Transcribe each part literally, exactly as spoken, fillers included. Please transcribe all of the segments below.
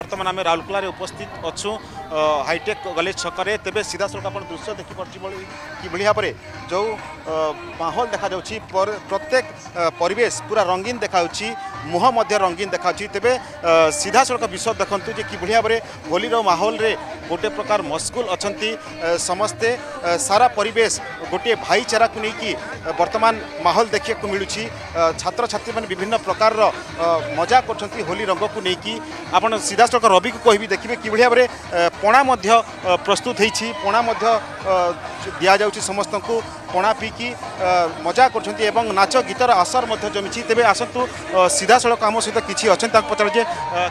बर्तमान आम राउरकेला उपस्थित अच्छु हाईटेक कॉलेज छकरे तेज सीधा सड़क आप दृश्य देखिपे कि भाव में जो माहौल देखा प्रत्येक परिवेश पूरा रंगीन देखा मुह रंगीन देखा तेज सीधा सड़क विषय देखूँ कि भाव में होली माहौल रे गोटे प्रकार मशगुल अच्छा समस्ते सारा परिवेश गोटे भाईचारा को लेकिन वर्तमान माहौल देखा मिलूँ छात्र छात्री मैंने विभिन्न प्रकार मजा कर होली रंग को लेकिन आप सीधा सड़क रवि को कह देखिए कि भाव में पणा प्रस्तुत होती पणा दि जाऊँ समस्त को पणा पीकी मजा कर नाच गीतर आसर जमी तेज आसतु सीधा सड़क आम सहित किसी अच्छा पचारे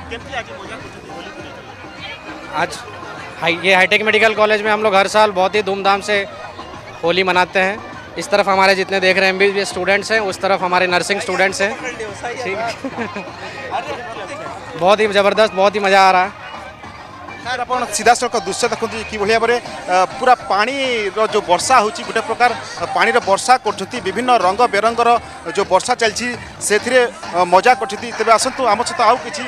आज हाई ये हाईटेक मेडिकल कॉलेज में हम लोग हर साल बहुत ही धूमधाम से होली मनाते हैं। इस तरफ हमारे जितने देख रहे हैं एमबीबीएस स्टूडेंट्स हैं, उस तरफ हमारे नर्सिंग स्टूडेंट्स हैं। ठीक बहुत ही ज़बरदस्त, बहुत ही मज़ा आ रहा है। सर आप सीधा सड़क दृश्य देखते कि भाव में पूरा पानी जो वर्षा हो गोटे प्रकार पानी वर्षा कर विभिन्न रंग बेरंगर जो वर्षा चलती से मजा कर तेज आसतु आम सहित आउ कि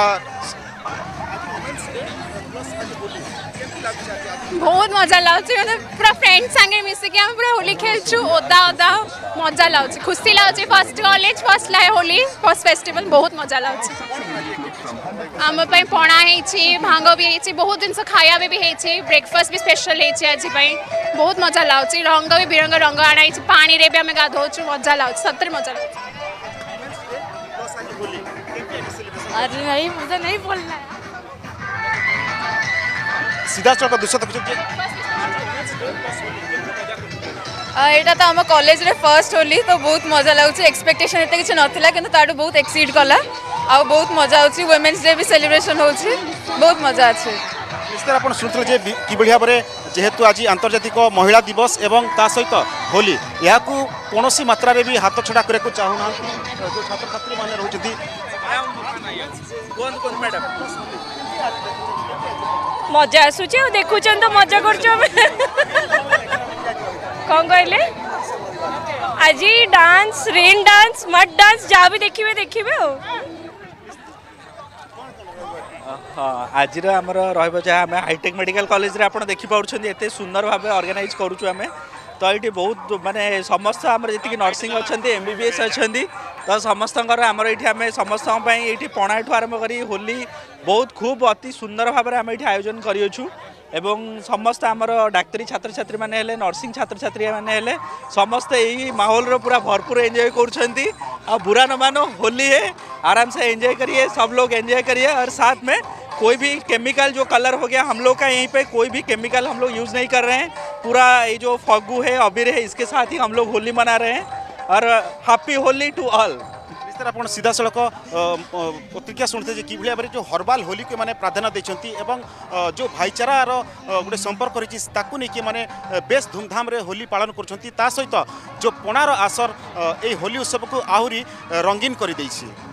बहुत मजा लाउची पूरा फ्रेंड संगे मिसिक हम पूरा होली खेलचु ओदा ओदा मजा लाउची खुशी लाउची फर्स्ट कॉलेज फर्स्ट लाए होली फर्स्ट फेस्टिवल बहुत मजा लाउची आम पे पणा हेची भांग भी हेची बहुत दिन से खाया भी हेची ब्रेकफास्ट भी स्पेशल हेची आज पई बहुत मजा लाउची रंग भी बिरंग रंग आना हेची पानी रे भी हम गाधोचु मजा लाउची सतरे मजा लाउची। अरे नहीं मुझे नहीं बोलना है। सीधा सड़क दृश्य देखुचे एटा तो आम कॉलेज रे फर्स्ट होली तो बहुत मजा लाଗୁଛି एक्सपेक्टेशन एते किछ नथिला किंतु ताडू बहुत एक्सीड कला आ बहुत मजा आउची वुमेन्स डे भी सेलिब्रेशन होउची बहुत मजा अछि। इस तरह आपण सुनथले जे कि बढ़िया बरे जेहेतु आज अंतर्जातिक महिला दिवस एवं ता सहित होली या को कोनोसी मात्रा रे भी हाथ छडा करे को चाहुना जो छात्र छात्री माने रहउछथि कोन कोन मैडम मजा आसूची देखुचन तो मजा करछो कौन कहले आज dance rain dance mud dance जहाँ भी देखिए देखिए हाँ आज आमर रहा हाईटेक मेडिकल कॉलेज रे आपण देखि पाउछन एते सुंदर भाव ऑर्गेनाइज करूछु आमे तो ये बहुत माने समस्त आम जी नर्सिंग अच्छा एमबीबीएस अच्छा तो समस्त आमर ये आम समस्त ये पणा ठू आरंभ कर होली बहुत खूब अति सुंदर भाव में आम ये आयोजन करूँ एवं समस्त आमर डाक्तरी छात्र छात्री मैंने हेले नर्सिंग छात्र छात्री मैंने हेले समस्त यही माहौल रो पूरा भरपूर एंजॉय कर बुरा न मानो होली है आराम से एंजॉय करिए सब लोग एंजॉय करिए और साथ में कोई भी केमिकल जो कलर हो गया हम लोग का यहीं पे कोई भी केमिकल हम लोग यूज़ नहीं कर रहे हैं पूरा ये जो फग्गू है अबीर है इसके साथ ही हम लोग होली मना रहे हैं और हैप्पी होली टू ऑल। इस तरह आप सीधा सड़क प्रतिक्रिया शुणते कि भाव में जो हर्बाल होली को मैंने प्राधान्य देते जो भाईचारार गोटे संपर्क रही मैंने बेस धूमधाम रे होली पालन कर सहित जो पणार आसर ये होली उत्सव को आहरी रंगीन कर।